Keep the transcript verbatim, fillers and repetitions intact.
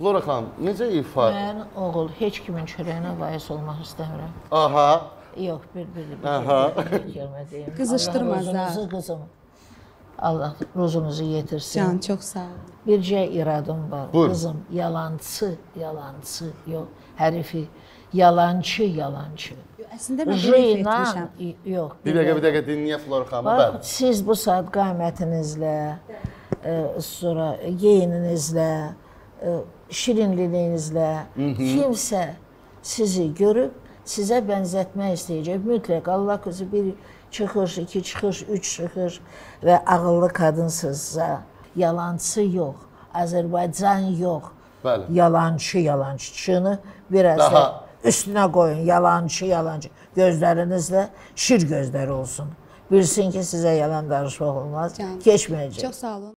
Flora xanım, necə ifa? Mən oğul heç kimin çörəyinə vayis olmaq istəmirəm. Aha. Yox, bir-biri bir kəlmə deyim. Qızışdırmaz da. Allah ruzunuzu qızım. Allah ruzunuzu yetirsin. Can, çox sağ olun. Bircə iradım var. Buyurun. Qızım, yalancı, yalancı, yox, hərifi, yalancı, yalancı. Əslində mən belə etmişəm. Yox. Bir dəqiqə, bir dəqiqə dinləyə Flora xanımı. Bax, Bəli. siz bu saat qamətinizlə, e, sonra yeyininizlə, e, şirinliyinizlə kimsə sizi görüb, sizə bənzətmək istəyəcək. Mütləq Allah qızı bir çıxış, iki çıxış, üç çıxış və ağıllı qadınsızsa, yalancı yox, Azərbaycan yox. Bəli. Yalancı, yalancını biraz Daha... da üstünə qoyun. Yalancı, yalancı. Gözlərinizlə şir gözləri olsun. Bilsin ki, sizə yalan danışmaq olmaz. Can, Keçməyəcək. çox sağ olun.